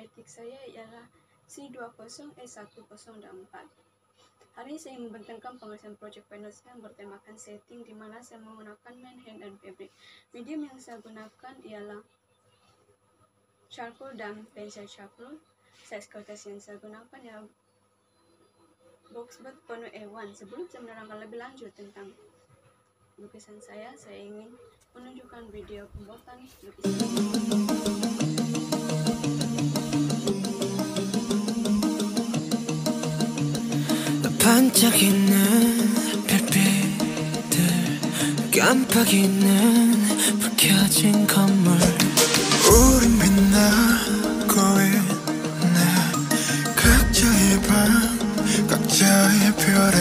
matematik saya ialah C20, E1, dan 4. Hari ini saya membentangkan pengawasan project final saya bertemakan setting, di mana saya menggunakan main, hand, dan fabric. Medium yang saya gunakan ialah charcoal dan pencil charcoal. Size kertas yang saya gunakan ialah boxboard penuh A1. Sebelum saya menerangkan lebih lanjut tentang lukisan saya ingin menunjukkan video pembuatan lukisan. 반짝이는 별빛들, 깜빡이는 불 켜진 건물. 우린 빛나고 있네. 각자의 방, 각자의 별에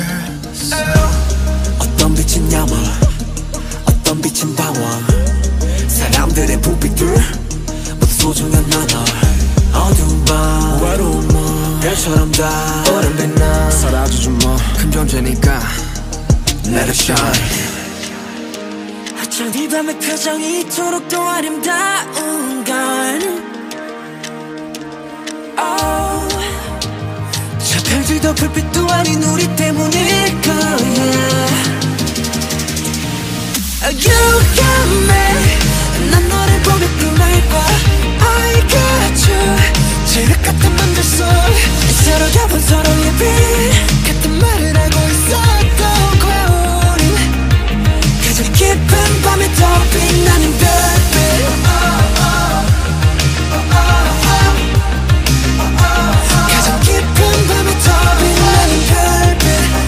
어떤 빛은 야물, 어떤 빛은 방황. 사람들의 불빛들 모두 소중한 나널. 어두운 밤, 외로운 밤, 별처럼 다 오랜 빛나. 사라져줘 뭐 큰 존재니까 Let it shine. 하찮은 이 밤의 표정이 이토록 또 아름다운 건 저 별들도 불빛도 아닌 우리 때문일 거야. You got me, 난 너를 보며 꿈을 봐. I got you, 칠흑 같은 맘들 속 서로 겹은 서로의 빛 같은 말을 하고 있었던 거야. 우린 가장 깊은 밤에 더 빛나는 별빛. 가장 깊은 밤에 더 빛나는 별빛.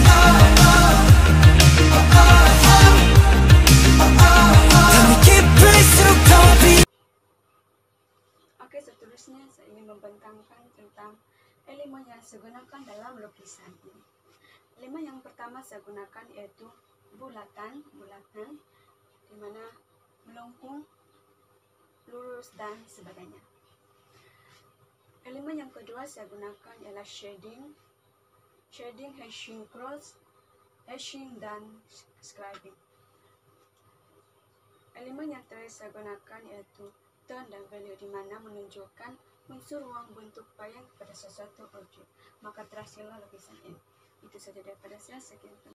밤이 깊을수록 더 빛. Oke, seterusnya saya ingin membentangkan tentang elemen yang saya gunakan dalam lukisan ini. Elemen yang pertama saya gunakan yaitu bulatan, di mana melengkung, lurus, dan sebagainya. Elemen yang kedua saya gunakan ialah shading, hashing cross, hashing, dan scribing. Elemen yang terakhir saya gunakan yaitu tone dan value, di mana menunjukkan unsur ruang bentuk bayang pada sesuatu objek. Maka terhasillah lukisan ini. Itu saja daripada saya. Sekian.